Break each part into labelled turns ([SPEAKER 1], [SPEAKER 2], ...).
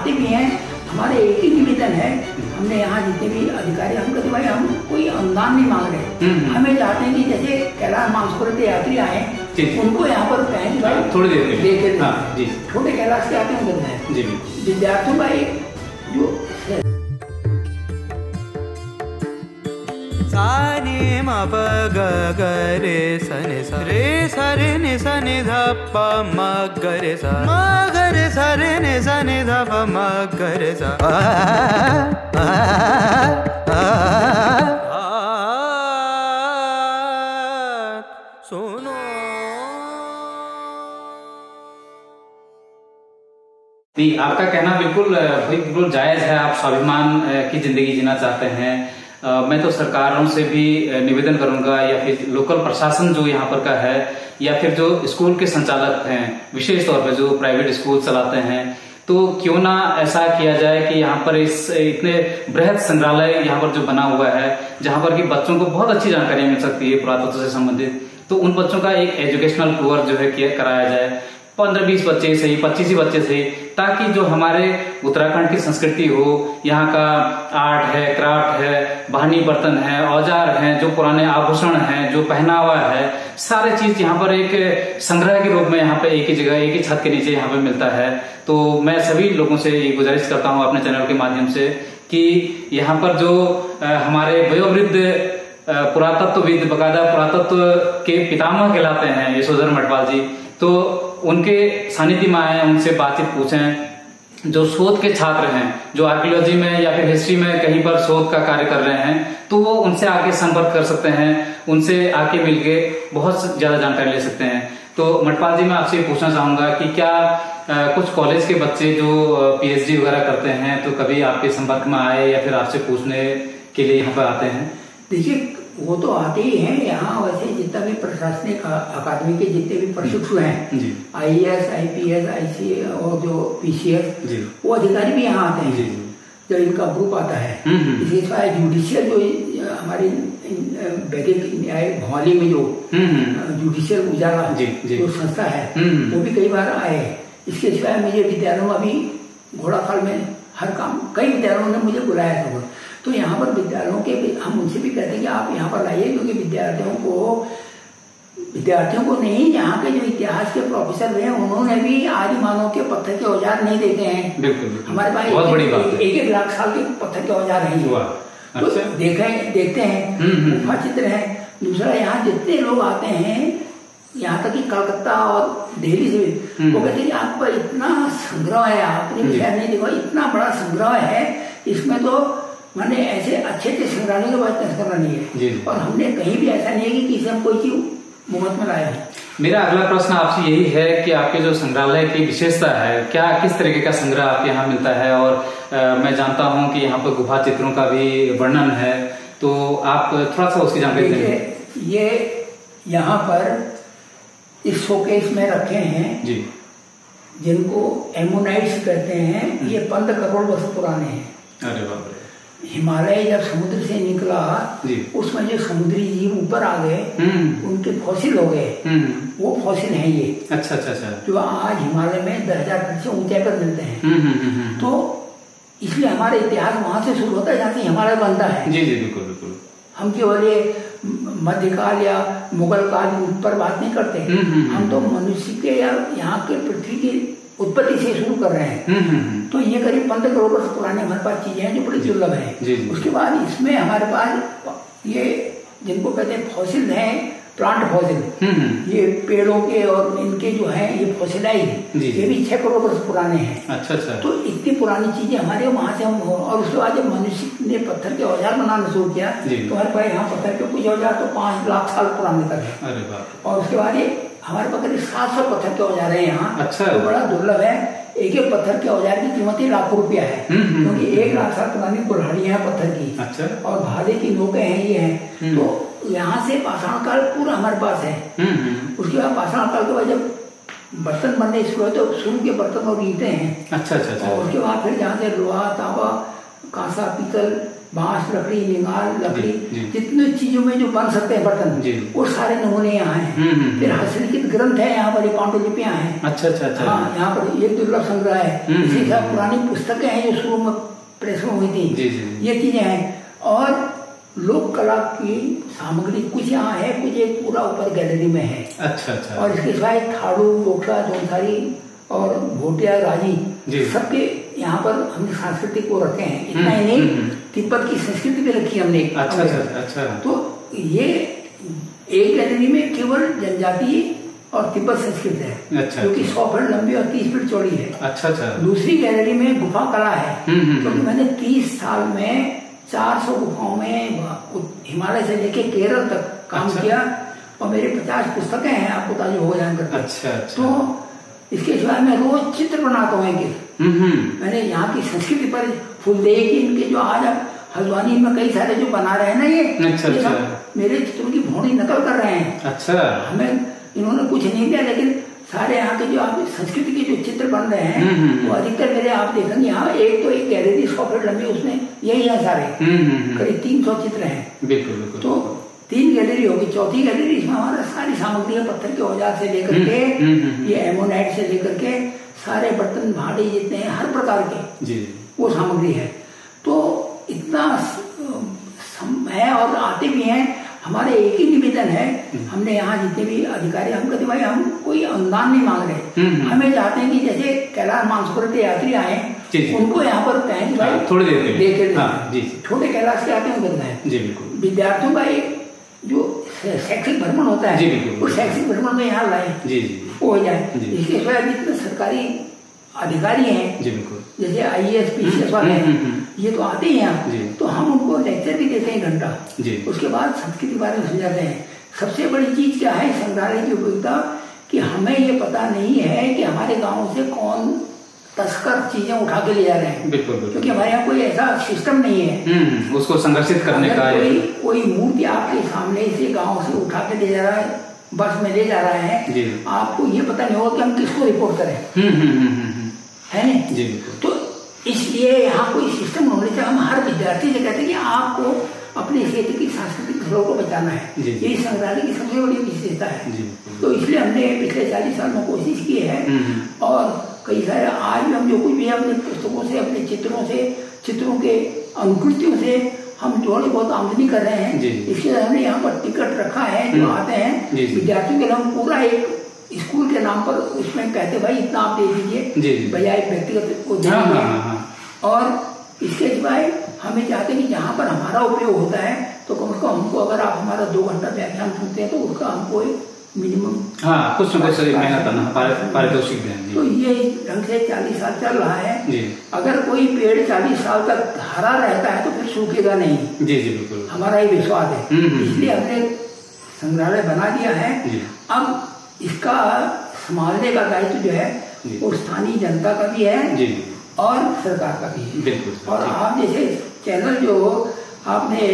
[SPEAKER 1] आते भी हैं। हमारे एक ही निवेदन है, हमने यहाँ जितने भी अधिकारी, हम कहते भाई हम कोई अनुदान नहीं मांग रहे, हमें चाहते हैं कि जैसे कैलाश मानसरोवर के यात्री आए उनको यहाँ पर कहें भाई
[SPEAKER 2] थोड़ी देर
[SPEAKER 1] देखे
[SPEAKER 2] जी,
[SPEAKER 1] छोटे कैलाश के आते हैं
[SPEAKER 2] जी,
[SPEAKER 1] विद्यार्थियों का एक जो
[SPEAKER 3] सानी म प ग ग रे स नि स रे स रे नि स नि ध प म ग रे स म ग रे स रे नि स नि ध प म ग रे स सुनो।
[SPEAKER 2] नहीं, आपका कहना बिल्कुल जायज है। आप स्वाभिमान की जिंदगी जीना चाहते हैं। मैं तो सरकारों से भी निवेदन करूंगा, या फिर लोकल प्रशासन जो यहाँ पर का है, या फिर जो स्कूल के संचालक हैं, विशेष तौर पर जो प्राइवेट स्कूल चलाते हैं, तो क्यों ना ऐसा किया जाए कि यहाँ पर इस इतने बृहद संग्रहालय यहाँ पर जो बना हुआ है, जहाँ पर कि बच्चों को बहुत अच्छी जानकारी मिल सकती है पुरातत्व से संबंधित, तो उन बच्चों का एक एजुकेशनल टूर जो है कराया जाए, 15-20 बच्चे से ही, 25 ही बच्चे से ही, ताकि जो हमारे उत्तराखंड की संस्कृति हो, यहाँ का आर्ट है, क्राफ्ट है, बहानी बर्तन है, औजार हैं, जो पुराने आभूषण हैं, जो पहनावा है, सारे चीज यहाँ पर एक संग्रह के रूप में यहाँ पे एक ही जगह, एक ही छत के नीचे यहाँ पे मिलता है। तो मैं सभी लोगों से ये गुजारिश करता हूँ अपने चैनल के माध्यम से कि यहाँ पर जो हमारे वयोवृद्ध पुरातत्वविद, बकायदा पुरातत्व के पितामह कहलाते हैं यशोधर मटवाल जी, तो उनके सानिध्य में आए, उनसे बातचीत पूछें। जो शोध के छात्र हैं, जो आर्कियोलॉजी में या फिर हिस्ट्री में कहीं पर शोध का कार्य कर रहे हैं, तो वो उनसे आके संपर्क कर सकते हैं, उनसे आके मिलके बहुत ज्यादा जानकारी ले सकते हैं। तो मटपाल जी, मैं आपसे पूछना चाहूंगा कि क्या कुछ कॉलेज के बच्चे जो पीएचडी वगैरह करते हैं, तो कभी आपके संपर्क में आए या फिर आपसे पूछने के लिए यहाँ पर आते हैं?
[SPEAKER 1] देखिए, वो तो आते ही हैं यहाँ। वैसे जितना भी प्रशासनिक अकादमी के जितने भी प्रशिक्षु हैं, IAS, IPS, ICA और जो PCS, वो अधिकारी भी यहाँ आते हैं जब इनका ग्रुप आता है। विशेषकर जुडिशियल जो हमारी वैदिक न्याय भवाली में जो जुडिशियल उजाला जो संस्था है, वो भी कई बार आए। इसके सिवाय मुझे विद्यालयों में अभी घोड़ाखाल में हर काम कई विद्यालयों ने मुझे बुलाया था। तो यहाँ पर विद्यालयों के हम उनसे भी कहते हैं कि आप यहाँ पर लाइए, क्योंकि विद्यार्थियों को नहीं, यहाँ के जो इतिहास के प्रोफेसर हैं उन्होंने भी आदि मानव के पत्थर के औजार नहीं देते हैं।
[SPEAKER 2] बिल्कुल,
[SPEAKER 1] हमारे पास 1 लाख साल के पत्थर के औजार हैं। तो देखते हैं, गुफा चित्र है। दूसरा, यहाँ जितने लोग आते हैं, यहाँ तक कि कलकत्ता और दिल्ली से, वो कहते हैं कि आप पर इतना संग्रह है, आपने भी शायद नहीं देखा, इतना बड़ा संग्रह है, इसमें तो मैंने ऐसे अच्छे संग्रहालय के बाद संग्रह नहीं है। और हमने कहीं भी ऐसा नहीं है कि किसी हम कोई चीज मुफ्त में लाए हैं।
[SPEAKER 2] मेरा अगला प्रश्न आपसे यही है कि आपके जो संग्रहालय की विशेषता है, क्या किस तरीके का संग्रह आपके यहाँ मिलता है? और मैं जानता हूँ कि यहाँ पर गुफा चित्रों का भी वर्णन है, तो आप थोड़ा सा उसकी जानकारी दें।
[SPEAKER 1] ये यहाँ पर इस शोकेस में रखे हैं जी, जिनको एमोनाइट्स कहते हैं। ये 15 करोड़ वर्ष पुराने हैं।
[SPEAKER 2] अरे बाप रे!
[SPEAKER 1] हिमालय जब समुद्र से निकला, उसमें जो समुद्री जीव ऊपर आ गए, उनके फॉसिल हो गए, वो फॉसिल हैं ये।
[SPEAKER 2] अच्छा अच्छा अच्छा।
[SPEAKER 1] जो आज हिमालय में 10,000 फीट से ऊंचाई पर मिलते हैं। तो इसलिए हमारा इतिहास वहां से शुरू होता है जहाँ से हिमालय बनता है।
[SPEAKER 2] जी जी, बिल्कुल बिल्कुल।
[SPEAKER 1] हम केवल ये मध्यकाल या मुगल काल पर बात नहीं करते, हम तो मनुष्य के या यहाँ के पृथ्वी की उत्पत्ति से शुरू कर रहे हैं। तो ये करीब 15 करोड़ वर्ष पुराने हमारे पास चीजें हैं जो बड़ी दुर्लभ हैं। उसके बाद इसमें हमारे पास ये जिनको कहते हैं फॉसिल हैं, प्लांट फॉसिल, ये पेड़ों के और इनके जो हैं ये फॉसिलाइज, ये भी 6 करोड़ वर्ष पुराने हैं। अच्छा अच्छा। तो इतनी पुरानी चीजें हमारे वहां से हम, और उसके बाद जब मनुष्य ने पत्थर के औजार बनाना शुरू किया, तो हमारे पास यहाँ पत्थर के कुछ औजार तो 5 लाख साल पुराने तक है। और उसके बाद ये हमारे पास करीब 700 पत्थर के औजार है यहाँ। अच्छा। तो बड़ा दुर्लभ है। एक पत्थर के औजार की कीमत ही लाखों रुपया है, क्योंकि 1 लाख साल पुरानी कुल्हाड़ियां हैं पत्थर की। अच्छा। और भाले की नोकें हैं, ये हैं। तो यहाँ से पाषाण काल पूरा हमारे पास है। उसके बाद पाषाण काल के बाद जब बर्तन बनने शुरू हुए, तो शुरू के बर्तन और ईंटें हैं। अच्छा अच्छा। और उसके बाद फिर जहाँ से लोहा, तांबा, कांसा, पीतल, बांस, लकड़ी, निगाल, लकड़ी, जितनी चीजों में जो बन सकते हैं बर्तन, वो सारे नमूने यहाँ हैं। फिर हस्तलिखित ग्रंथ है यहाँ पर, पांडुलिपियां हैं। अच्छा अच्छा अच्छा। हाँ, यहाँ पर ये दुर्लभ संग्रह है। इसी तरह पुरानी पुस्तकें हैं जो शुरू में प्रेस में हुई थी, ये चीजें हैं। और लोक कला की सामग्री कुछ यहाँ है, कुछ एक पूरा ऊपर गैलरी में है। अच्छा अच्छा। और इसके सिवाय थाड़ू, बोखला, जोंसारी और भोटिया, राजी, सबके यहाँ पर हमने सांस्कृतिक को रखे हैं। इतना ही नहीं, तिब्बत की संस्कृति भी रखी हमने। अच्छा अच्छा अच्छा। तो ये एक गैलरी में केवल जनजातीय और तिब्बत संस्कृत है, जो कि 100 फीट लंबी और 30 फीट चौड़ी है। अच्छा अच्छा। दूसरी गैलरी में गुफा कला है, क्योंकि मैंने 30 साल में 400 गुफाओं में हिमालय से लेके केरल तक काम किया, और मेरे 50 पुस्तकें हैं, आपको ताज़ा हो जानकर। अच्छा अच्छा। तो इसके सिवाय मैं रोज चित्र बनाता हूँ इनके। मैंने यहाँ की संस्कृति पर फूलदेही की, इनके जो आज आप हल्द्वानी में कई सारे जो बना रहे हैं ना, ये मेरे चित्रों की भौड़ी नकल कर रहे हैं। अच्छा। हमें इन्होंने कुछ नहीं दिया, लेकिन सारे यहाँ के जो आप संस्कृति के जो चित्र बन रहे हैं, वो अधिकतर मेरे आप देखेंगे यहाँ एक गैलरी 100 फीट लंबी, उसमें यही है सारे, करीब 300 चित्र हैं। बिल्कुल बिल्कुल। तो 3 गैलरी होगी, चौथी गैलरी इसमें हमारा सारी सामग्री है, पत्थर के औजार से लेकर के ये एमोनाइट से लेकर के सारे बर्तन भांडे जितने हैं हर प्रकार के वो सामग्री है। तो इतना है, और आते भी हैं। हमारे एक ही निवेदन है, हमने यहाँ जितने भी अधिकारी, हम कहते भाई हम कोई अनुदान नहीं मांग रहे, हमें चाहते हैं कि जैसे कैलाश मानसरोवर के यात्री आए, उनको यहाँ पर कहें कि भाई थोड़ी देर देखे, छोटे कैलाश के आते हैं उधर है। विद्यार्थियों का एक जो शैक्षिक भ्रमण होता है, वो शैक्षिक भ्रमण में यहाँ लाए, वो हो जाए। इसके सिवाय जितने सरकारी अधिकारी हैं, जैसे IAS PCS वाले हैं, ये तो आते ही हैं, तो हम उनको लेक्चर भी देते हैं घंटा, उसके बाद संस्कृति के बारे में समझाते हैं। सबसे बड़ी चीज क्या है संग्रहालय की उपयोगिता, कि हमें ये पता नहीं है कि हमारे गांव से कौन तस्कर चीजें उठा के ले जा रहे हैं। बिल्कुल, क्योंकि हमारे यहाँ कोई ऐसा सिस्टम नहीं है
[SPEAKER 2] उसको संरक्षित करने का।
[SPEAKER 1] कोई मूर्ति आपके सामने से गाँव से उठा के ले जा रहा है, बस में ले जा रहा है, आपको ये पता नहीं होगा कि हम किसको रिपोर्ट करें, है ना जी। तो इसलिए यहाँ कोई सिस्टम होने चाहिए। हम हर विद्यार्थी से कहते हैं कि आपको अपने क्षेत्र की सांस्कृतिक धरोहर को बचाना है, यही संग्रहालय की सबसे बड़ी विशेषता है। तो इसलिए हमने पिछले 40 साल में कोशिश की है, और कई सारे आज भी हम जो कुछ भी अपने पुस्तकों से, अपने चित्रों से, चित्रों के अनुकृतियों से हम थोड़ी बहुत आमदनी कर रहे हैं। इसके लिए हमने यहाँ पर टिकट रखा है, जो आते हैं विद्यार्थियों के लिए हम पूरा एक स्कूल के नाम पर उसमें कहते भाई इतना आप दे दीजिए, बजाय व्यक्तिगत को देंगे। और इसके सिवाय हमें चाहते हैं कि जहाँ पर हमारा उपयोग होता है, तो कम से कम हमको अगर आप हमारा 2 घंटा व्याख्यान सुनते हैं, तो उसका हमको एक मिनिमम
[SPEAKER 2] कुछ न कुछ मेहनत पारितोषिक दें।
[SPEAKER 1] तो ये ढंग से 40 साल चल रहा है। अगर कोई पेड़ 40 साल तक हरा रहता है तो फिर सूखेगा नहीं। जी जी बिल्कुल, हमारा ही विश्वास है। इसलिए हमने संग्रहालय बना दिया है। अब इसका संभालने का दायित्व जो है वो स्थानीय जनता का भी है और सरकार का भी है। बिल्कुल। और आप जैसे चैनल जो आपने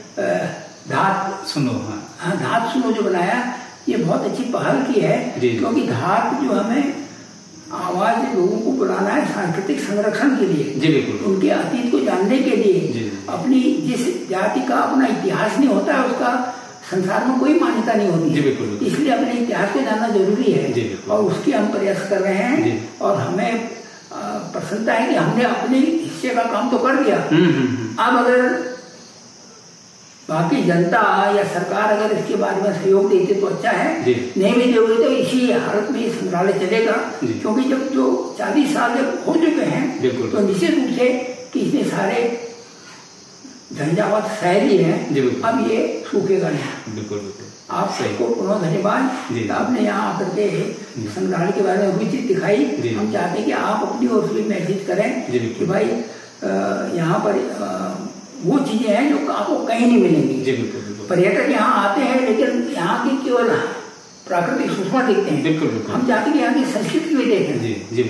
[SPEAKER 1] धात सुनो, हाँ धात सुनो जो बनाया, ये बहुत अच्छी पहल की है, क्योंकि धात जो हमें आवाज लोगों को बुलाना है सांस्कृतिक संरक्षण के लिए। जी बिल्कुल। उनके अतीत को जानने के लिए, अपनी जिस जाति का अपना इतिहास नहीं होता है उसका संसार में कोई मान्यता नहीं होती। जी बिल्कुल। इसलिए अपने इतिहास को जानना जरूरी है, और उसके हम प्रयास कर रहे हैं। और हमें प्रसन्नता है कि हमने अपने हिस्से का काम तो कर दिया। अब अगर बाकी जनता या सरकार अगर इसके बारे में सहयोग देती तो अच्छा है, नहीं भी देगी तो इसी हालत में संग्रहालय चलेगा। क्योंकि जब जो 40 साल जब हो चुके हैं, तो निश्चित रूप से कि इतने सारे झंझावात शहरी हैं, अब ये सूखेगा नहीं। बिल्कुल बिल्कुल। आप सबको पुनः धन्यवाद। आपने यहाँ आकर के संग्रहालय के बारे में रुचि दिखाई। हम चाहते हैं कि आप अपनी ओर से मैसेज करें कि भाई यहाँ पर वो चीजें हैं जो आपको कहीं नहीं मिलेंगी। पर्यटक यहाँ आते हैं, लेकिन यहाँ की केवल प्राकृतिक सूक्ष्म देखते हैं। बिल्कुल बिल्कुल। हम चाहते हैं कि यहाँ की संस्कृति भी देखें। जी जी।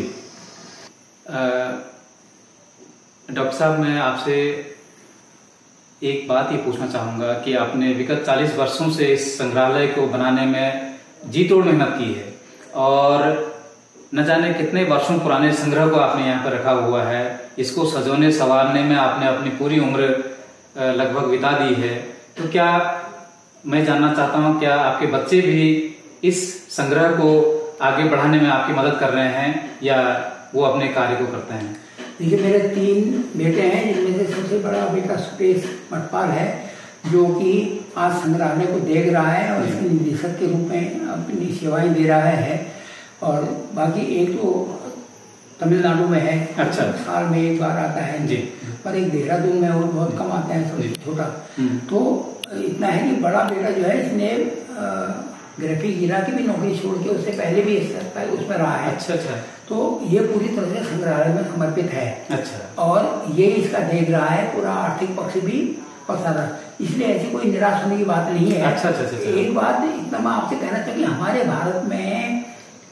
[SPEAKER 2] डॉक्टर साहब, मैं आपसे एक बात ये पूछना चाहूंगा कि आपने विगत 40 वर्षों से इस संग्रहालय को बनाने में जी तोड़ मेहनत की है, और न जाने कितने वर्षों पुराने संग्रह को आपने यहाँ पर रखा हुआ है। इसको सजोने संवारने में आपने अपनी पूरी उम्र लगभग बिता दी है, तो क्या मैं जानना चाहता हूँ, क्या आपके बच्चे भी इस संग्रह को आगे बढ़ाने में आपकी मदद कर रहे हैं या वो अपने कार्य को करते हैं?
[SPEAKER 1] देखिए, मेरे 3 बेटे हैं, जिनमें से सबसे बड़ा बेटा सुरेश मटपाल है, जो कि आज संग्रहालय को देख रहा है और इसके निदेशक के रूप में अपनी सेवाएं दे रहा है। और बाकी एक तो तमिलनाडु में है,
[SPEAKER 2] अच्छा,
[SPEAKER 1] साल में 1 बार आता है जी, पर एक देहरादून में और बहुत कम आते हैं, सबसे छोटा। तो इतना है कि बड़ा बेटा जो है, इसने ग्राफिक जिला की भी नौकरी छोड़ के उससे पहले भी उसमें रहा है।
[SPEAKER 2] अच्छा अच्छा।
[SPEAKER 1] तो ये पूरी तरह से संग्रहालय में समर्पित है।
[SPEAKER 2] अच्छा।
[SPEAKER 1] और ये इसका देख रहा है, पूरा आर्थिक पक्ष भी और सारा, इसलिए ऐसी कोई निराश होने की बात नहीं है।
[SPEAKER 2] अच्छा अच्छा अच्छा।
[SPEAKER 1] एक बात इतना मैं आपसे कहना चाहिए कि हमारे भारत में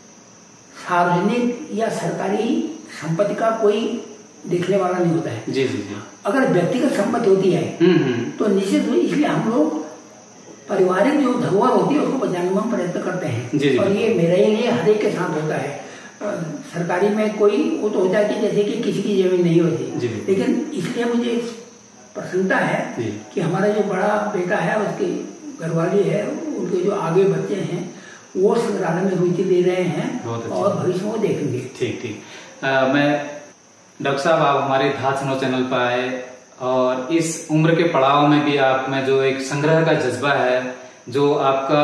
[SPEAKER 1] सार्वजनिक या सरकारी संपत्ति का कोई देखने वाला नहीं होता है।
[SPEAKER 2] जी जी जी।
[SPEAKER 1] अगर व्यक्तिगत संपत्ति होती है तो निश्चित रूप, इसलिए हम लोग पारिवारिक जो धरोहर होती है उसको बचाने में प्रयत्न करते हैं।
[SPEAKER 2] जी जी।
[SPEAKER 1] और ये मेरे लिए हर एक के साथ होता है। सरकारी में कोई वो तो होता है कि जैसे कि किसी की जमीन नहीं होती, लेकिन इसलिए मुझे प्रसन्नता है कि हमारा जो बड़ा बेटा है, उसकी घरवाली है, उनके जो आगे बच्चे हैं वो संग्रहालय में रुचि दे रहे हैं और भविष्य में वो देखेंगे।
[SPEAKER 2] ठीक ठीक। मैं डॉक्टर साहब, आप हमारे धात सुनो चैनल पर आए और इस उम्र के पड़ाव में भी आप में जो एक संग्रह का जज्बा है, जो आपका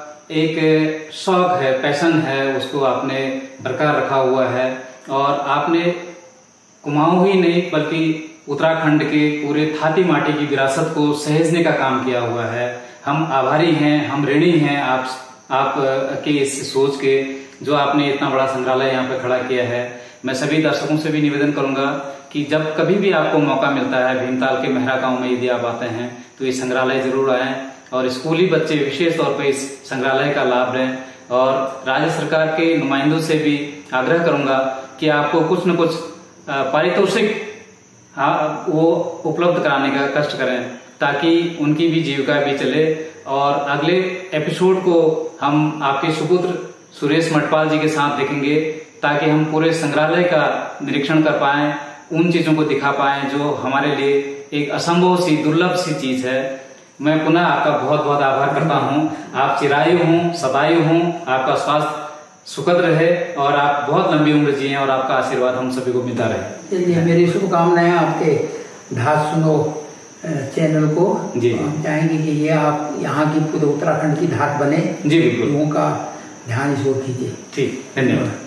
[SPEAKER 2] एक शौक है, पैशन है, उसको आपने बरकरार रखा हुआ है। और आपने कुमाऊं ही नहीं बल्कि उत्तराखंड के पूरे थाती माटी की विरासत को सहेजने का काम किया हुआ है। हम आभारी हैं, हम ऋणी हैं आप के इस सोच के, जो आपने इतना बड़ा संग्रहालय यहाँ पे खड़ा किया है। मैं सभी दर्शकों से भी निवेदन करूंगा कि जब कभी भी आपको मौका मिलता है, भीमताल के मेहरा गांव में यदि आप आते हैं तो ये संग्रहालय जरूर आएं और स्कूली बच्चे विशेष तौर पर इस संग्रहालय का लाभ लें। और राज्य सरकार के नुमाइंदों से भी आग्रह करूंगा कि आपको कुछ न कुछ पारितोषिक वो उपलब्ध कराने का कष्ट करें, ताकि उनकी भी जीविका भी चले। और अगले एपिसोड को हम आपके सुपुत्र सुरेश मटपाल जी के साथ देखेंगे, ताकि हम पूरे संग्रहालय का निरीक्षण कर पाएं, उन चीजों को दिखा पाएं जो हमारे लिए एक असंभव सी, दुर्लभ सी चीज है। मैं पुनः आपका बहुत बहुत आभार करता हूं। आप चिरायु हूं, सतायु हूं, आपका स्वास्थ्य सुखद रहे और आप बहुत लंबी उम्र जिए और आपका आशीर्वाद हम सभी को मिलता रहे।
[SPEAKER 1] चलिए, मेरी शुभकामनाएं आपके धात सुनो चैनल को। जी, हम चाहेंगे कि ये आप यहाँ की पूरे उत्तराखंड की धात बने।
[SPEAKER 2] जी बिल्कुल,
[SPEAKER 1] लोगों का ध्यान इस ओर कीजिए।
[SPEAKER 2] ठीक, धन्यवाद।